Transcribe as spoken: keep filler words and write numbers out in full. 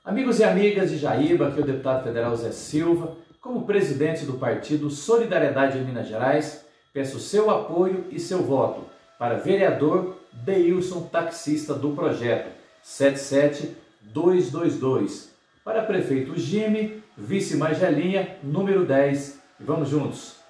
Amigos e amigas de Jaíba, aqui é o deputado federal Zé Silva. Como presidente do partido Solidariedade em Minas Gerais, peço seu apoio e seu voto para vereador Deilson Taxista do projeto sete sete dois dois dois. Para prefeito Gime, vice Margelinha, número dez. E vamos juntos!